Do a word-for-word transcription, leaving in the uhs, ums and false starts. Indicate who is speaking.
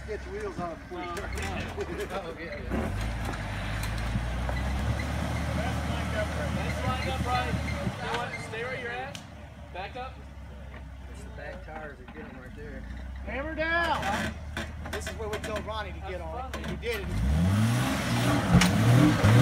Speaker 1: get the wheels on it before you start.
Speaker 2: Oh, yeah, yeah.
Speaker 3: Let's line up right. You want to stay where you're at? Back up.
Speaker 2: It's the back tires that get them right there.
Speaker 1: Hammer down! This is where we told Ronnie to get on it. He did it.